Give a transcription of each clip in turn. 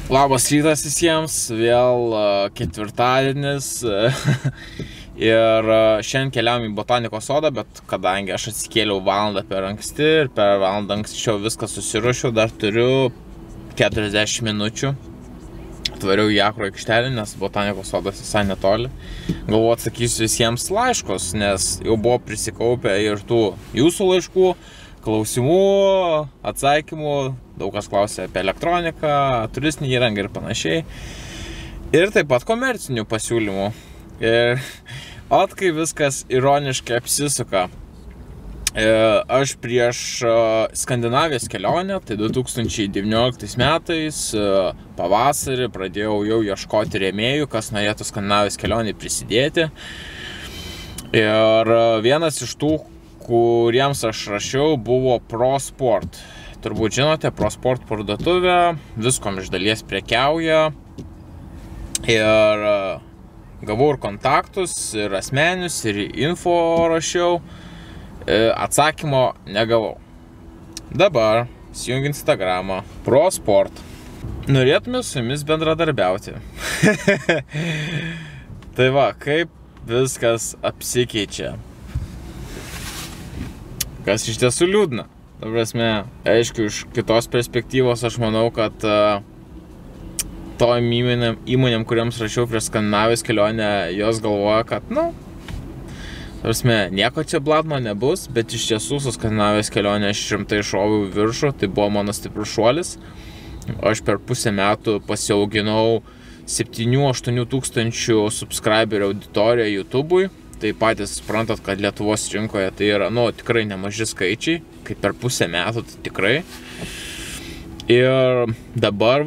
Labas rytas visiems, vėl ketvirtadienis ir šiandien keliavom į botanikos sodą, bet kadangi aš atsikėliau valandą per anksti ir per valandą anksčiau viską susiruošiau, dar turiu 40 minučių. Atvariau į Akro aikštelę, nes botanikos sodas visai netoli. Galvoju, atsakysiu visiems laiškus, nes jau buvo prisikaupę ir tų jūsų laiškų, klausimų, atsakymų, daug kas klausė apie elektroniką, turistinį įrangą ir panašiai. Ir taip pat komercinių pasiūlymų. Ir kai viskas ironiškai apsisuka. Aš prieš Skandinavijos kelionę, tai 2019 metais, pavasarį pradėjau jau ieškoti rėmėjų, kas norėtų Skandinavijos kelionį prisidėti. Ir vienas iš tų, kuriems aš rašiau, buvo ProSport. Turbūt žinote, ProSport parduotuvė, viskom iš dalies prekiauja. Ir gavau ir kontaktus, ir asmenius, ir info rašiau. Atsakymo negavau. Dabar įsijungiu Instagramą. ProSport. Norėtume su jumis bendradarbiauti. Tai va, kaip viskas apsikeičia. Kas iš tiesų liūdna. Ta prasme, aišku, iš kitos perspektyvos aš manau, kad tom įmonėm, kuriems rašiau prieš Skandinavijos kelionę, jos galvoja, kad, ta prasme, nieko čia blatno nebus, bet iš tiesų su Skandinavijos kelionė aš rimtai šoviau į viršų, tai buvo mano stiprus šuolis. Aš per pusę metų pasiauginau 7-8 tūkstančių subscriberių auditoriją YouTube'ui. Tai patys suprantat, kad Lietuvos rinkoje tai yra, tikrai nemaži skaičiai, kaip per pusę metų, tai tikrai. Ir dabar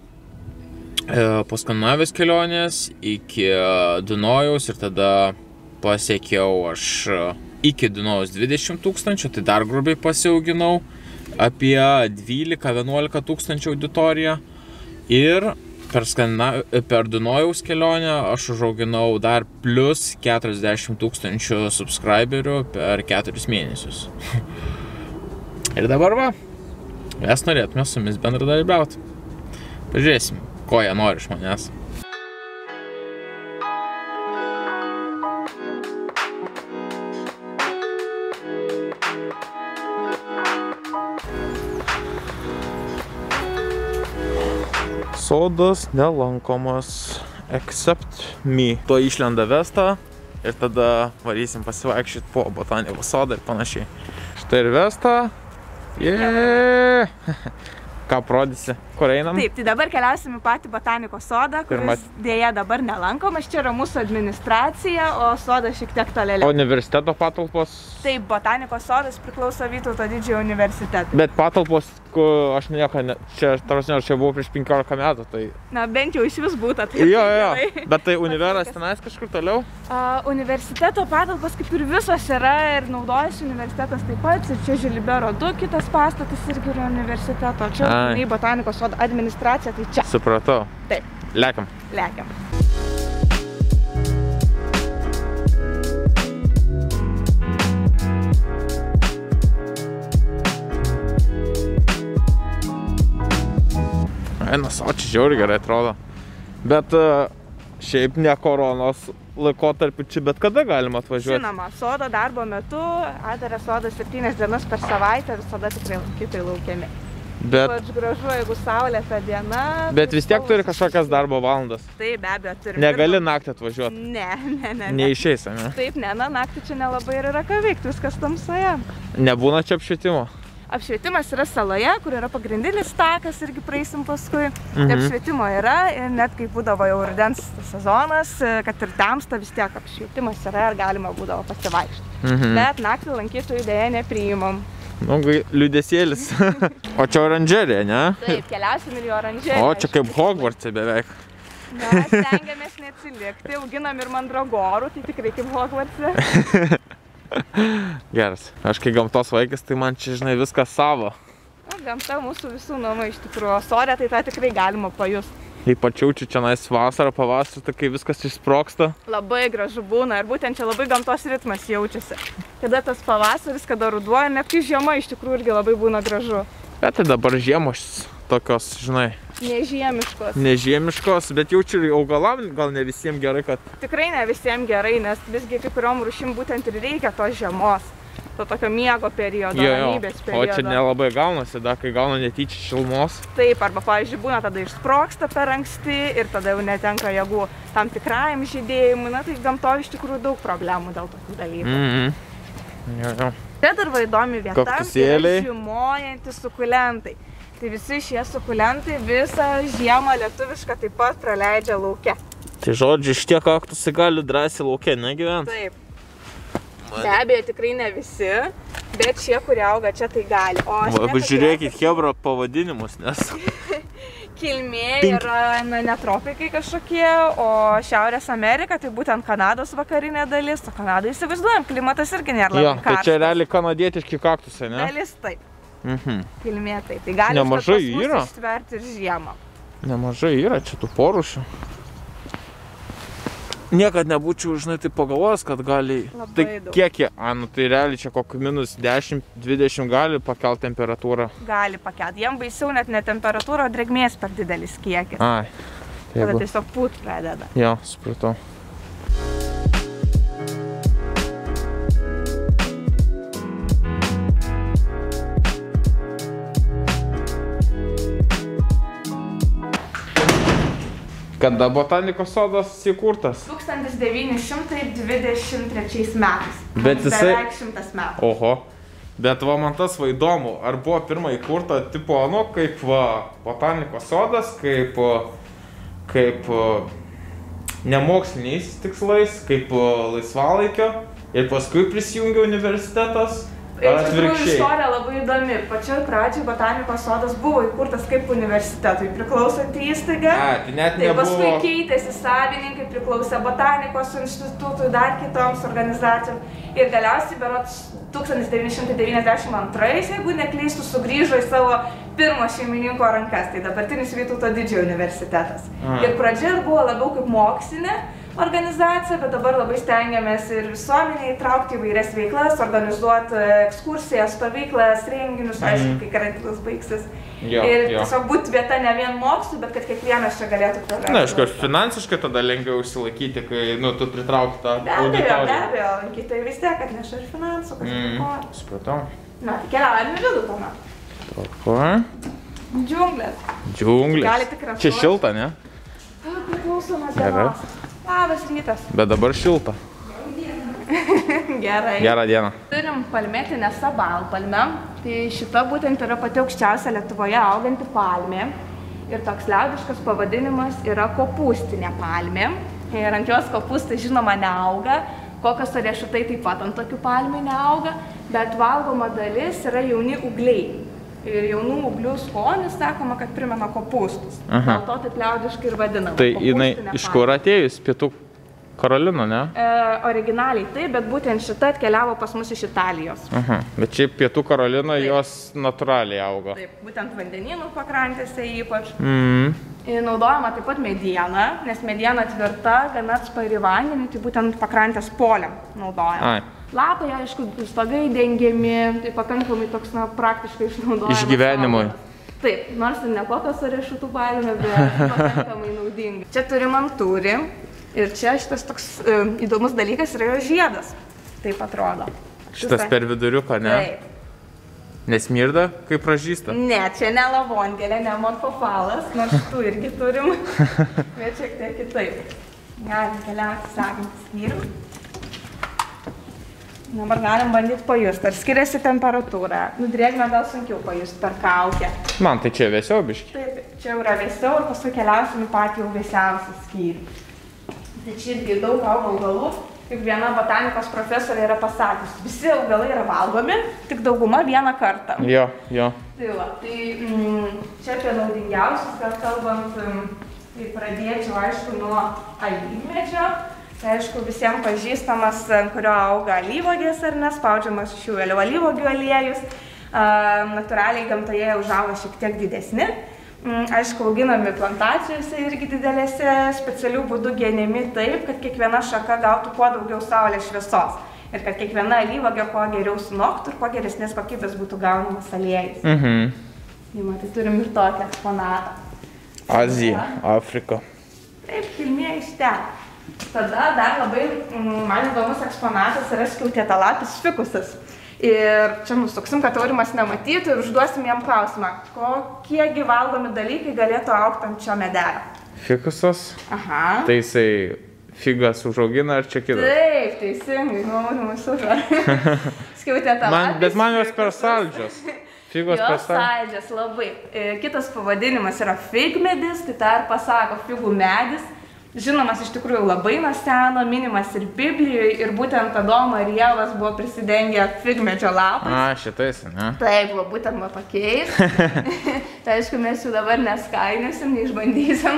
po Skandinavijos kelionės iki Dunojaus ir tada pasiekiau aš iki Dunojaus 20 tūkstančių, tai dar grubiai pasiauginau apie 12-11 tūkstančių auditoriją. Ir per Dunojaus kelionę aš užauginau dar plus 40 tūkstančių subscriberių per 4 mėnesius. Ir dabar mes norėtume su jumis bendradarbiauti. Pažiūrėsim, ko jie nori iš manęs. Sodas nelankomas, except me. Tuo išlenda Vesta ir tada varysim pasivaikščioti po botanikos sodą ir panašiai. Štai ir Vesta. Jeee! Ką parodysi? Kur einam? Taip, tai dabar keliausim į patį botanikos sodą, kuris dėja dabar nelankomas. Čia yra mūsų administracija, o sodas šiek tiek tolėliau. O universiteto patalpos? Taip, botanikos sodas priklauso Vytauto didžiojo universitetui. Bet patalpos, aš nieko, čia buvau prieš 15 metų, tai... Bent jau iš vis būtų. Jo, bet tai univeras tenais kažkur toliau? Universiteto patalpos kaip ir visos yra ir naudojasi universitetas taip pat. Ir čia Žilibero 2, kitas pastatas irgi yra universiteto. Čia botanikos sodo administracija, tai čia. Supratau. Taip. Lekiam. Lekiam. O čia žiauriai gerai atrodo. Bet šiaip ne koronos laikotarpiu čia bet kada galima atvažiuoti. Žinoma, sodo darbo metu, atveria sodas 7 dienas per savaitę, visada tikrai lankytojai laukiami. Ypač gražu, jeigu saulėta diena. Bet vis tiek turi kažkokias darbo valandas. Taip, be abejo, turi. Negali naktį atvažiuoti? Ne. Neišeis, ne? Taip, naktį čia nelabai ir yra ką veikti, viskas tamsoje. Nebūna čia apšvietimo? Apšvietimas yra saloje, kur yra pagrindinis takas, irgi praeisim paskui. Apšvietimo yra ir net kai būdavo jau rudens sezonas, kad ir temsta, vis tiek apšvietimas yra ir galima būdavo pasivaikščioti. Bet naktį lankytojų dėja nepriimam. Liūdesėlis. O čia oranžerija, ne? Taip, keliausim ir į oranžeriją. O, čia kaip Hogwarts'e beveik. Mes stengiamės neatsilikti, auginam ir mandragorų, tai tikrai kaip Hogwarts'e. Geras. Aš kai gamtos vaikas, tai man čia, žinai, viskas savo. Gamta mūsų visų namai iš tikrųjų, o sode tai tą tikrai galima pajusti. Ypač jaučiu čia vasarą, pavasarį, tai kai viskas išsprogsta. Labai gražu būna ir būtent čia labai gamtos ritmas jaučiasi. Kada tas pavasaris, kada ruduo, net kai žiema iš tikrųjų irgi labai būna gražu. Bet tai dabar žiemos tokios, žinai, Nežiemiškos. nežiemiškos, bet jaučiu augalam gal ne visiems gerai, kad... Tikrai ne visiems gerai, nes visgi kai kuriom rūšim būtent ir reikia tos žiemos. To tokio miego periodo, ramybės periodo. O čia nelabai gaunasi, da, kai gauna netyčia šilumos. Taip, arba, pavyzdžiui, būna tada išsprogsta per anksti ir tada jau netenka jėgų tam tikrajam žydėjimui. Na, tai gamtoje iš tikrųjų daug problemų dėl tokių dalykų. Jo. Čia dar va įdomi vieta yra žiemojantis sukulentai. Tai visi šie sukulentai visą žiemą lietuvišką taip pat praleidžia lauke. Tai žodžiu, šitie kaktusai gali drąsiai lauke negyventi? Taip. Be abejo, tikrai ne visi, bet šie, kurie auga čia, tai gali. Žiūrėkit, hebra pavadinimus, nes... Kilmė yra ne tropikai kažkokie, o Šiaurės Amerika, tai būtent Kanados vakarinė dalis. O Kanadą įsivaizduojam, klimatas irgi nėra labai karštas. Tai čia realiai kanadietiški kaktusai, ne? Dalis taip. Kilmė taip. Tai gali nemažai yra. Ištverti ir žiemą. Nemažai yra čia tų porūšių. Niekad nebūčiau, žinai, tai pagalvojęs, kad gali... Labai tai daug. Kiek jie? Nu tai realiai čia kokį minus 10-20 gali pakelt temperatūrą? Gali pakelt. Jiem baisiau net ne temperatūra, o drėgmės per didelis kiekis. Ai. Tada tiesiog pūt pradeda. Jo, supratau. Kada botanikos sodas įkurtas? 1923 metais. Bet jisai... Beveik 100 metų. Oho. Bet va man tas va įdomu, ar buvo pirmą įkurta tipo, nu, kaip va botanikos sodas, kaip nemoksliniais tikslais, kaip laisvalaikio ir paskui prisijungė universitetas. Iš tikrųjų istorija labai įdomi. Pačioj pradžioj botanikos sodas buvo įkurtas kaip universitetui priklausanti įstaiga. Tai net nebuvo... Paskui keitėsi savininkai, priklausė botanikos institutui, dar kitoms organizacijoms. Ir galiausiai berods 1992, jeigu neklystų, sugrįžo į savo pirmo šeimininko rankas. Tai dabartinis Vytauto Didžiojo universitetas. Ir pradžia buvo labiau kaip mokslinė organizacija, bet dabar labai stengiamės ir visuomenę įtraukti įvairias veiklas, organizuoti ekskursijas, stovyklas, renginius, aišku, kai karantinas baigsis. Ir tiesiog būti vieta ne vien mokslui, bet kad kiekvienas čia galėtų praleisti. Na, aišku, finansiškai tada lengviau išsilaikyti, kai, nu, tu pritraukti tą auditoriją. Be abejo, lankytojai vis tiek atneša ir finansų, kas įkoja. Supratau. Na, tai keliaujame į vidų tuomet. Džiunglės. Džiunglės. Gali tik rašuoti. Čia šilta, ne? Priklauso nuo dienos. Labas rytas. Bet dabar šilta. Gerai. Gerą dieną. Turim palmetinę sabalpalmę. Tai šita būtent yra pati aukščiausia Lietuvoje auganti palmė. Ir toks liaudiškas pavadinimas yra kopūstinė palmė. Ir ant jos kopūstai žinoma neauga. Kokios riešutai taip pat ant tokių palmių neauga. Bet valgoma dalis yra jauni ūgliai. Ir jaunų ūglių skonis, sakoma, kad primena kopūstus. Dėl to taip liaudiškai ir vadinama. Tai jinai iš kur atėjus? Pietų Karolina, ne? Originaliai taip, bet būtent šita atkeliavo pas mus iš Italijos. Bet šiaip Pietų Karolina jos natūraliai auga. Taip, būtent vandenynų pakrantėse ypač. Naudojama taip pat mediena, nes mediena tvirta, gana atspari vandeniui, tai būtent pakrantės poliam naudojama. Lapai, aišku, stogai dengiami, tai pakankamai toks, na, praktiškai išnaudojamas. Išgyvenimui. Taip, nors ir nekokios riešutų palmė, bet pakankamai naudinga. Čia turim antūrį ir čia šitas toks įdomus dalykas yra jo žiedas. Taip atrodo. Šitas per viduriuką, ne? Taip. Nesmirda, kaip pražįsta? Ne, čia ne lavongelė, ne monfofalas, nors šitų irgi turim, bet šiek tiek kitaip. Galim keliauti sekantį skyrių. Dabar galim bandyti pajusti, ar skiriasi temperatūra. Drėgmę gal sunkiau pajusti per kaukę. Man tai čia vėsiau biški. Taip, čia yra vėsiau ir paskui keliausim į patį jau vėsiausią skyrių. Tai čia irgi daug auga augalų, kaip viena botanikos profesorė yra pasakius. Visi augalai yra valgomi, tik dauguma vieną kartą. Jo. Tai va, tai čia apie naudingiausius, gal kalbant, tai pradėčiau, aišku, nuo alyvmedžio. Tai aišku, visiems pažįstamas, kurio auga alyvuogės ar nespaudžiamas iš jų vėliau alyvuogių aliejus. Natūraliai gamtoje užauga šiek tiek didesni. Aišku, auginami plantacijose irgi didelėse, specialių būdų geniami taip, kad kiekviena šaka gautų kuo daugiau saulės šviesos. Ir kad kiekviena alyvuogė kuo geriau sunoktų ir kuo geresnės kokybės būtų gaunamas aliejus. Tai turim ir tokią eksponatą. Azija, Afrika. Taip, kilmė iš ten. Tada dar labai man įdomus eksponatas yra skiautėtalapis fikusas. Ir čia nusuksim, kad Aurimas nematytų ir užduosim jam klausimą, kokiegi valgomi dalykai galėtų augti ant šio medelio. Fikusas? Aha. Tai jisai figas užaugina ar čia kitas? Taip, teisingai, Aurimas užaugina. Skiautėtalapis. Bet man jos per saldžios. Figos per saldžios labai. Kitas pavadinimas yra figmedis, tai tą ir pasako figų medis. Žinomas iš tikrųjų labai nuo seno, minimas ir Biblijoje, ir būtent Adomo ir Ievas buvo prisidengę figmedžio lapais. Šitais, ne? Taip, buvo būtent va tokiais. Tai aišku, mes jų dabar neskainiosim, neišbandysim.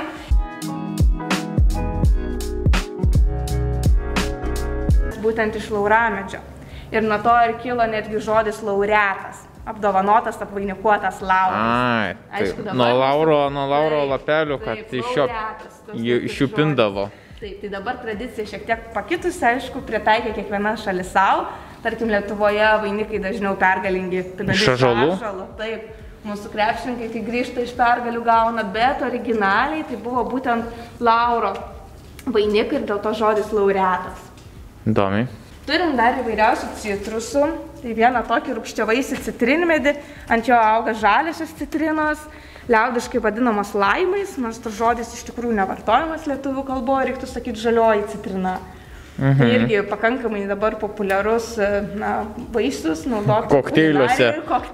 Būtent iš lauramedžio. Ir nuo to ir kilo netgi žodis laureatas. Apdovanotas, apvainikuotas lauras. Nuo lauro lapelių, kad išjupindavo. Taip, tai dabar tradicija šiek tiek pakitusi, aišku, pritaikė kiekviena šalis savo. Tarkim, Lietuvoje vainikai dažniau pergalingi. Iš ąžuolų? Taip, mūsų krepšininkai, kai grįžta iš pergalių gauna, bet originaliai tai buvo būtent lauro vainikai ir dėl to žodis laureatas. Įdomiai. Turim dar įvairiausių citrusų. Tai vieną tokį rūgščiavaisį citrinmedį, ant jo auga žaliosios citrinos, liaudiškai vadinamas laimais, nors tas žodis iš tikrųjų nevartojamas lietuvių kalboje, reiktų sakyti žalioji citrina. Tai irgi pakankamai dabar populiarus vaisius, naudoti kokteiliuose.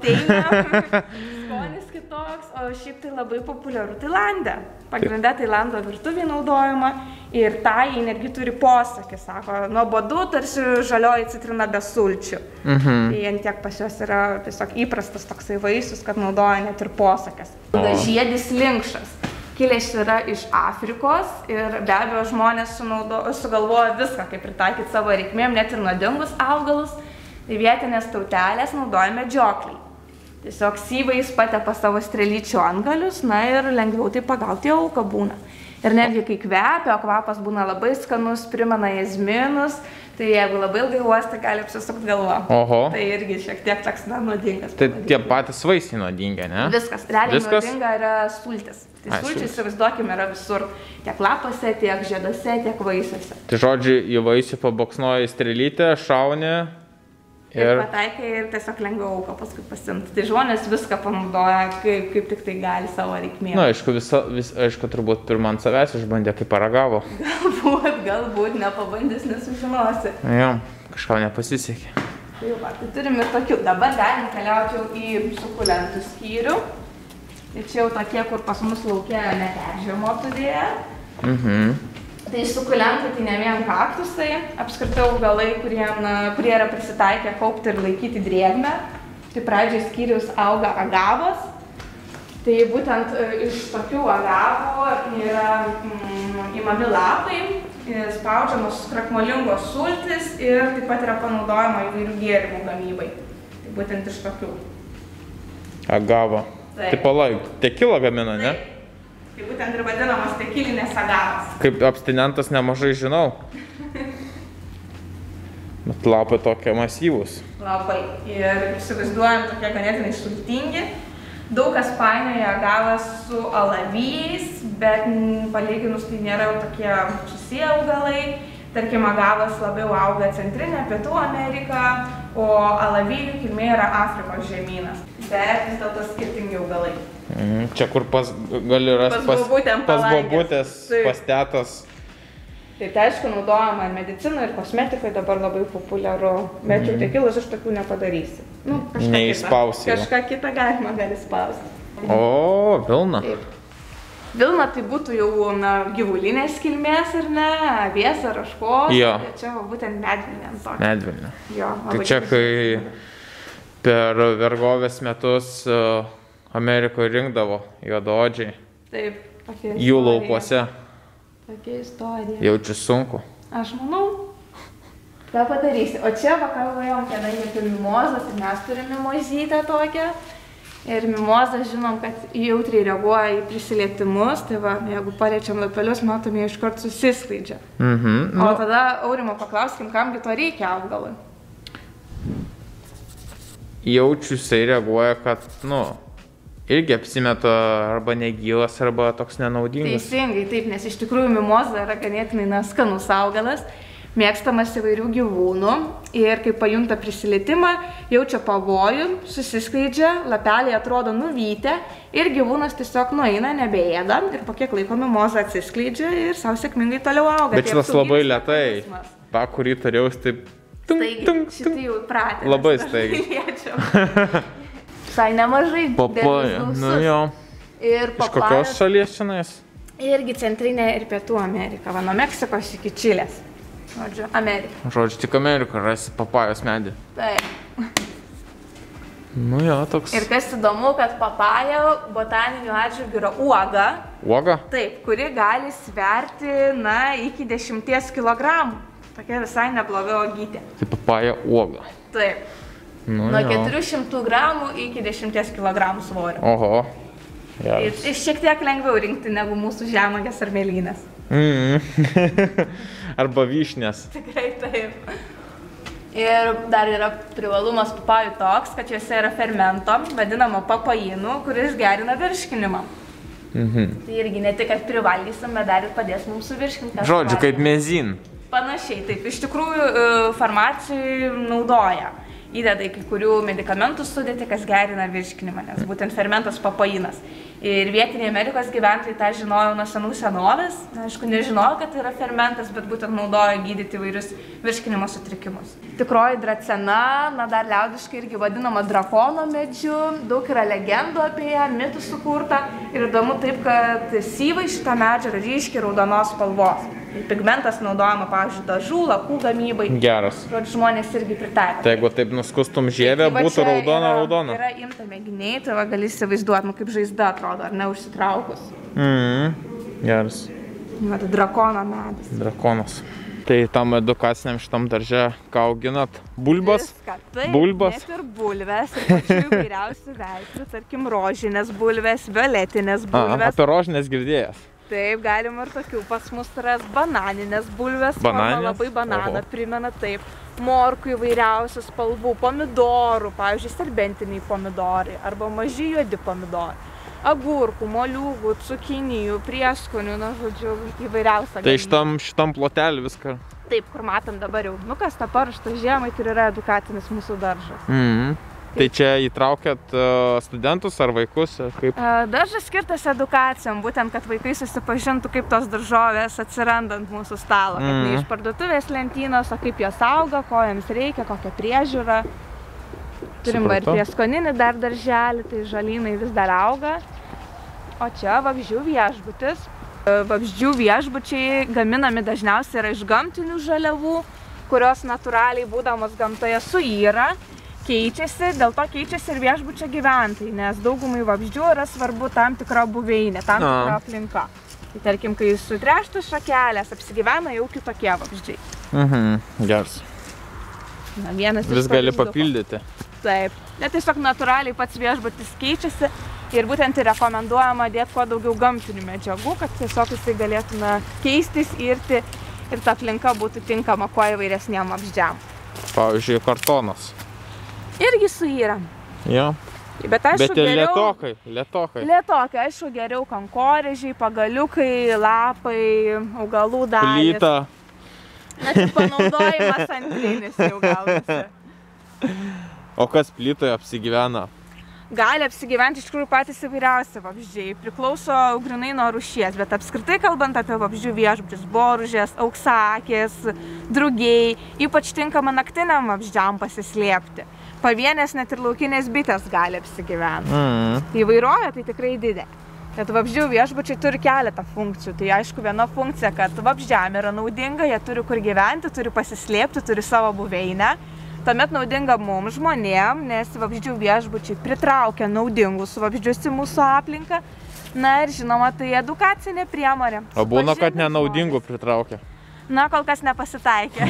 Skonis kitoks, o šiaip tai labai populiaru Tailande. Pagrinde Tailando virtuviai naudojama ir tai netgi turi posakį, sako, nuobodu tarsi žalioji citrina be sulčių. Tai tiek pas juos yra tiesiog įprastas toksai vaisius, kad naudoja net ir posakės. Žiedis linkšas. Kilęs yra iš Afrikos ir be abejo žmonės sugalvoja viską, kaip pritaikyti savo reikmėm, net ir nuodingus augalus. Tai vietinės tautelės naudoja medžiokliai. Tiesiog syvais patepa savo strelyčių antgalius, ir lengviau tai pagauti auką būna. Ir netgi kai kvepia, o kvapas būna labai skanus, primena jazminus, tai jeigu labai ilgai uosti, gali apsisukti galva. Oho. Tai irgi šiek tiek toks nuodingas. Tai tie patys vaisiai nuodingi, ne? Viskas. Realiai nuodinga yra sultis. Tai sulčiai, įsivaizduokime, yra visur. Tiek lapuose, tiek žieduose, tiek vaisiuose. Tai žodžiu, į vaisių paboksnoji strelytę, šauni. Ir pataikai ir tiesiog lengviau auką paskui pasimti. Tai žmonės viską panaudoja, kaip tik tai gali savo reikmėm. Aišku, turbūt pirmą ant savęs išbandė, kaip paragavo. Galbūt, nepabandys, nesužinosi. Jo, kažką nepasisekė. Tai turim ir tokių. Dabar galim keliauti jau į sukulentų skyrių. Tai čia jau tokie, kur pas mus lauke neperžiemoti dėja. Tai sukulentai tai ne vien kaktusai, apskritai augalai, kurie yra prisitaikę kaupti ir laikyti drėgmę. Tai pradžiai skyrius auga agavos. Tai būtent iš tokių agavų yra imami lapai, spaudžiamos krakmolingos sultis ir taip pat yra panaudojama įvairių gėrimų gamybai. Tai būtent iš tokių. Agava. Tai palauk, tekilą gamina, ne? Tai būtent ir vadinamas tekilinės agavas. Kaip abstinentas nemažai žinau. Bet lapai tokie masyvūs. Labai. Ir įsivaizduojam tokie ganėtinai sultingi. Daug kas painioja agavas su alavijais, bet palyginus tai nėra jau tokie susiję augalai. Tarkim, agavas labiau auga Centrinė, Pietų Amerika, o alavijų kilmė yra Afrikos žemynas. Bet vis dėlto skirtingi augalai. Čia kur gali rasti pas bobutės, pas tetas. Tai aišku, naudojama ir medicina, ir kosmetikai dabar labai populiaru, bet jau tekilus iš tokių nepadarysi. Neįspausi. Kažką kitą gali spausti. O, vilna. Vilna tai būtų jau gyvulinės kilmės, ar ne, avies ar ožkos. Tai čia būtent medvilnė ant to. Medvilnė. Tai čia, kai per vergovės metus Amerikoje rinkdavo juodaodžiai. Taip, tokia istorija. Jų laukuose. Tokia istorija. Jaučiu sunku. Aš manau, tą padarysi. O čia pakalbėjom, kadangi apie mimozą, tai mes turime mimozytę tokią. Ir mimozą žinom, kad jautriai reaguoja į prisilietimus, tai va, jeigu paliečiam lapelius, matom, jie iškart susisklaidžia. O tada, Aurimo, paklauskim, kamgi to reikia augalui? Jaučiu, jisai reaguoja, kad, irgi apsimeta arba negyvas, arba toks nenaudingas. Teisingai, taip, nes iš tikrųjų mimoza yra ganėtinai skanus augalas, mėgstamas įvairių gyvūnų ir kai pajunta prisilietimą, jaučia pavojų, susiskleidžia, lapeliai atrodo nuvytę ir gyvūnas tiesiog nueina, nebeėda ir po kiek laiko mimoza atsiskleidžia ir savo sėkmingai toliau auga. Bet šitas labai lėtai, kurį turėjau, taip... Staigiai, šitai jau pratė. Labai staigiai. Visai nemažai. Papaja, nu jo. Iš kokios šalies šiandien? Irgi Centrinė ir Pietų Amerika, va nuo Meksikos iki Čilės. Žodžiu, Amerika. Žodžiu, tik Amerika rasi papajos medį. Taip. Nu jo, toks. Ir kas įdomu, kad papaja botaniniu atžvilgiu yra uoga. Uoga? Taip, kuri gali sverti, iki 10 kilogramų. Tokia visai nebloga uogytė. Tai papaja uoga. Taip. Nu, nuo 400 gramų iki 10 kilogramų svorio. Oho. Ir šiek tiek lengviau rinkti negu mūsų žemuogės ar mėlynės. Arba vyšnės. Tikrai taip. Ir dar yra privalumas papajų toks, kad juose yra fermento, vadinamo papainų, kuris gerina virškinimą. Tai irgi ne tik, kad privalgysim, bet dar ir padės mums suvirškinti. Žodžiu, kaip mezin. Panašiai, taip. Iš tikrųjų, farmacijai naudoja. Įdeda į kai kurių medikamentų sudėtį, kas gerina virškinimą, nes būtent fermentas papainas. Ir vietiniai Amerikos gyventojai tą žinojo nuo senų senovės. Aišku, nežinojo, kad tai yra fermentas, bet būtent naudojo gydyti įvairius virškinimo sutrikimus. Tikroji dracena, dar liaudiškai irgi vadinama drakono medžiu, daug yra legendų apie ją, mitų sukurta. Ir įdomu taip, kad syvai šitą medžią yra ryškiai raudonos spalvos. Pigmentas naudojama, pavyzdžiui, dažų, lakų gamybai. Geras. Žodžiu, žmonės irgi pritaiko. Tai jeigu taip nuskustum žievę, būtų raudona. Yra imta mėginiai, tai va gali įsivaizduoti, kaip žaizda atrodo, ar ne užsitraukus. Geras. Tai drakono medis. Drakonas. Tai tam edukaciniam šitam darže ką auginat? Bulbas? Viską. Taip, bulbas? Net ir bulves, ir pačių įvairiausių veislų, tarkim, rožinės bulves, violetinės bulves. Apie rožinės girdėjęs. Taip, galima ir tokių. Pas mus yra bananinės bulves, forma labai bananą primena, taip. Morkų įvairiausių spalvų, pomidorų, pavyzdžiui, serbentiniai pomidorai arba maži juodi pomidorai. Agurkų, moliūgų, cukinijų, prieskonių, žodžiu, įvairiausia. Tai šitam plotelį viską? Taip, kur matom dabar jau nukasta paruošta žiemai, tai yra edukacinis mūsų daržas. Tai čia įtraukėt studentus ar vaikus? Daržas skirtas edukacijom, būtent, kad vaikai susipažintų, kaip tos daržovės atsiranda ant mūsų stalo. Kad ne iš parduotuvės lentynos, o kaip jos auga, ko jiems reikia, kokią priežiūrą. Turim ir prieskoninį dar darželį, tai žalynai vis dar auga. O čia vabzdžių viešbutis. Vabzdžių viešbučiai gaminami dažniausiai yra iš gamtinių žaliavų, kurios natūraliai būdamos gamtoje suyra. Keičiasi, dėl to keičiasi ir viešbučio gyventojai, nes daugumai vabzdžių yra svarbu tam tikra buveinė, tam tikra aplinka. Tai tarkim, kai sutreštų šakelės, apsigyvena jau kitokie vabzdžiai. Geras. Vis gali papildyti. Taip. Net tiesiog natūraliai pats viešbutis keičiasi ir būtent rekomenduojama dėti kuo daugiau gamtinių medžiagų, kad tiesiog jisai galėtume keistis, irti ir ta aplinka būtų tinkama kuo įvairesniem vabzdžiam. Pavyzdžiui, kartonas. Irgi suyra. Jo. Bet aišku, geriau... Lėtokai. Lėtokai, aišku, geriau kankorėžiai, pagaliukai, lapai, augalų dalys. Plyta. Net ir panaudojimas antrinis jau gaunasi. O kas plytoje apsigyvena? Gali apsigyventi iš tikrųjų patys įvairiausi vabzdžiai. Priklauso grynai nuo rūšies, bet apskritai kalbant apie vabzdžių viešbučius, boružės, auksakės, drugiai, ypač tinkama naktiniam vabzdžiam pasislėpti. Pavienės net ir laukinės bitės gali apsigyventi. Įvairovė tai tikrai didelė. Bet vabzdžių viešbučiai turi keletą funkcijų. Tai aišku, viena funkcija, kad vabzdžiam yra naudinga, jie turi kur gyventi, turi pasislėpti, turi savo buveinę. Tuomet naudinga mums žmonėm, nes vabzdžių viešbučiai pritraukia naudingus vabzdžius į mūsų aplinką. Na ir žinoma, tai edukacinė priemonė. O būna, kad nenaudingų pritraukia? Na, kol kas nepasitaikė.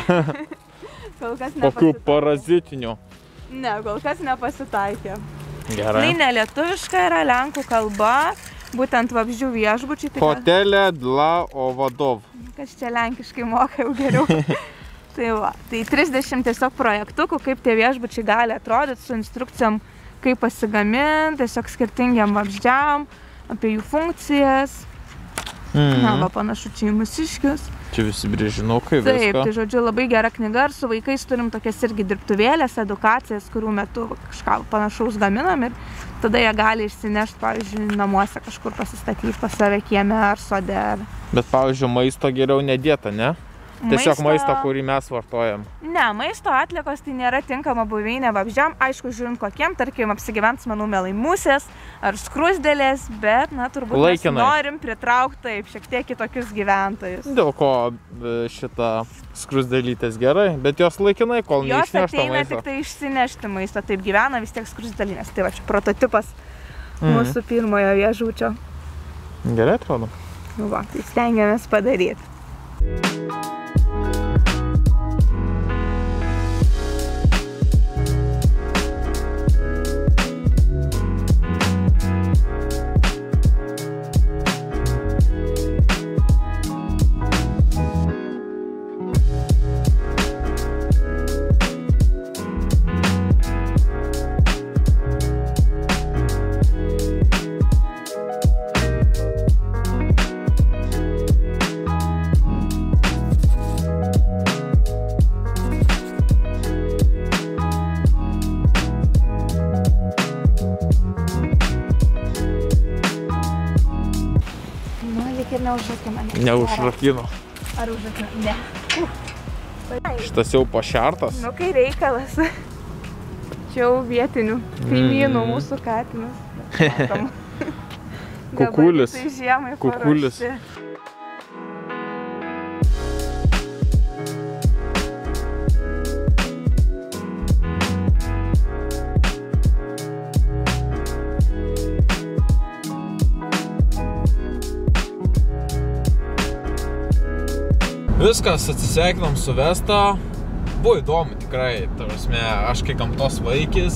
Kokių parazitinių? Ne, kol kas nepasitaikė. Gerai. Tai nelietuviška yra lenkų kalba, būtent vabzdžių viešbučiai. Hotelė dla Ovadov. Kas čia lenkiškai moka jau geriau. Tai va, tai 30 tiesiog projektukų, kaip tie viešbučiai gali atrodyti su instrukcijom, kaip pasigaminti, tiesiog skirtingiam vabzdžiam, apie jų funkcijas. Na, va, panašu čia į mūsiškius. Čia visi brėžinukai, viską. Taip, tai žodžiu, labai gera knyga ir su vaikais turim tokias irgi dirbtuvėlės, edukacijas, kurių metu kažką panašaus gaminam ir tada jie gali išsinešti, pavyzdžiui, namuose kažkur pasistatyti pas save kieme ar sode. Bet, pavyzdžiui, maisto geriau nedėta, ne? Tiesiog maisto, kurį mes vartojam. Ne, maisto atliekos tai nėra tinkama buveinė vabzdžiam. Aišku, žiūrint kokiem, tarkim, apsigyvens, manau, mielai musės ar skrusdėlės, bet, na, turbūt mes norim pritraukti taip šiek tiek kitokius gyventojus. Dėl ko šita skrusdėlytės gerai, bet jos laikinai, kol neišnešta maisto. Jos ateina tik tai išsinešti maisto, taip gyvena vis tiek skrusdėlynės. Tai va, čia prototipas mūsų pirmojo vėžučio. Gerai atrodo. Nu va, tai stengiamės padaryti. Neužrakino. Ar užrakino? Ne. Šitas jau pašertas. Nu, kai reikalas. Čia jau vietinių kaimynų mūsų katinas. Kukulis. Tai žiemai Kukulis. paruošti. Viskas, atsisveikinam su Vesta. Buvo įdomu tikrai, ta prasme, aš kai gamtos vaikis,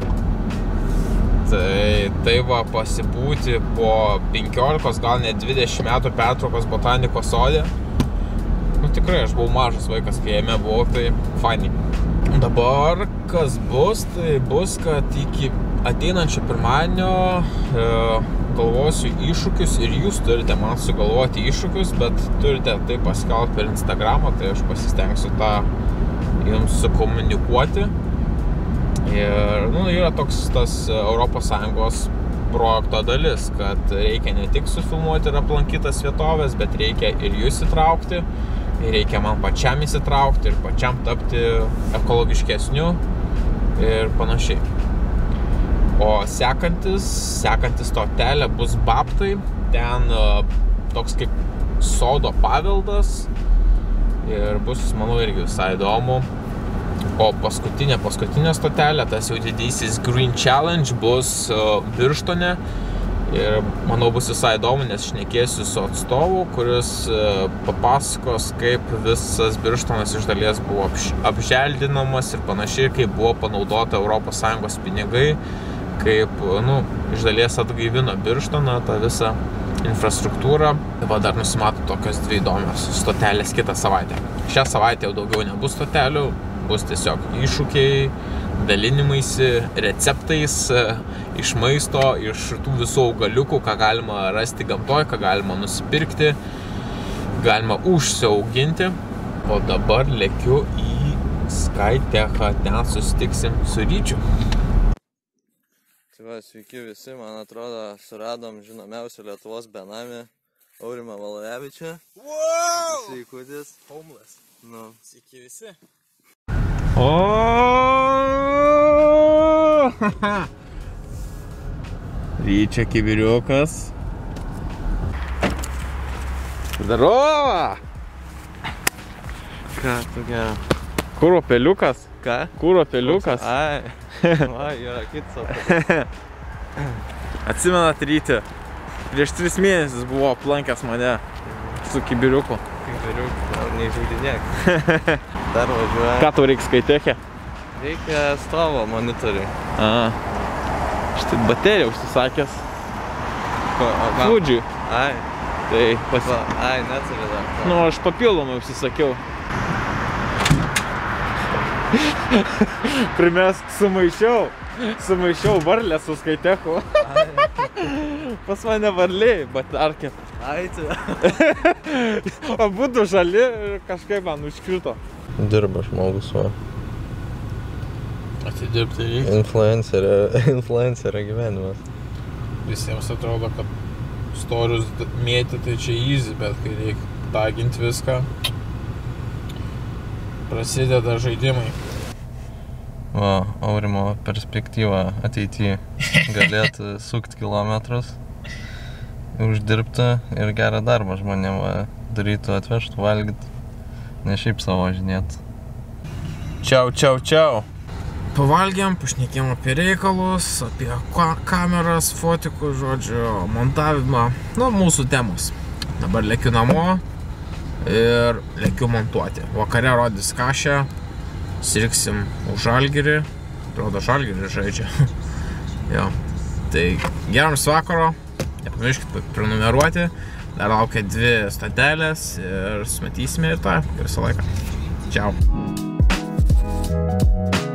tai va pasibūti po 15, gal net 20 metų pertraukos botanikos sode. Nu tikrai, aš buvau mažas vaikas, kai jame buvau, tai fainai. Dabar kas bus, tai bus, kad iki ateinančio pirmadienio galvosiu iššūkius ir jūs turite man sugalvoti iššūkius, bet turite tai paskelbti per Instagramą, tai aš pasistengsiu tą jums sukomunikuoti. Ir yra toks tas ES projekto dalis, kad reikia ne tik sufilmuoti ir aplankytas vietovės, bet reikia ir jūs įtraukti, ir reikia man pačiam įsitraukti ir pačiam tapti ekologiškesniu ir panašiai. O sekantis stotelė bus Babtai, ten toks kaip sodo paveldas ir bus, manau, irgi visai įdomu. O paskutinė stotelė, tas jau didysis Green Challenge, bus Birštone ir manau bus visai įdomu, nes šnekėsiu su atstovu, kuris papasakos, kaip visas Birštonas iš dalies buvo apželdinamas ir panašiai, kaip buvo panaudota ES pinigai, kaip, iš dalies atgaivino Birštoną, tą visą infrastruktūrą. Va dar nusimato tokios dvi įdomios stotelės kitą savaitę. Šią savaitę jau daugiau nebus stotelių, bus tiesiog iššūkiai, dalinimaisi, receptais iš maisto, iš tų visų augaliukų, ką galima rasti gamtoje, ką galima nusipirkti, galima užsiauginti. O dabar lekiu į Skytechą, ten susitiksim su Ryčiu. Sveiki visi, man atrodo, suradom žinomiausią Lietuvos benamį Aurimą Valajevičią. Wow! Sveikutis. Homeless. Nu. Sveiki visi. Ryčio kibiriukas. Zdarova! Ką tu gero? Kuro peliukas? Ką? Kuro peliukas. Ai, yra kits. Atsimenat, Rytį, prieš 3 mėnesius buvo aplankęs mane su kibiriuku. Kibiriuku, gal neįžaidinėk. Dar važiuoja. Ką tau reikia Skytech'e? Reikia stovo monitoriui. Štai bateriją užsisakęs. Fuji. Ai. Tai Ai, neturi dar. Aš papildomai užsisakiau. Primesk sumaišiau varlę su skaiteku. Pas mane varliai, batarkė. Aiti. Abudu žali ir kažkaip man užkrito. Dirba žmogus, va. Atidirbti reikia. Influencerio gyvenimas. Visiems atrodo, kad storius mėti tai čia easy, bet kai reikia taginti viską, prasideda žaidimai. Va, Aurimo perspektyva ateityje galėtų sukti kilometrus, uždirbti ir gerą darbą žmonėm darytų, atvežtų, valgyti, ne šiaip savo žinėtų. Čiau. Pavalgėm, pašnekėm apie reikalus, apie kameras, fotikus, žodžiu, montavimą, mūsų temos. Dabar lekiu namo ir lekiu montuoti. Vakare rodys kašę, sirgsim už Žalgirį, atrodo Žalgirį žaidžia. Jo, tai gerams vakaro, nepamirškit prenumeruoti, dar laukia 2 stotelės ir sumatysime ir tą visą laiką. Čiau.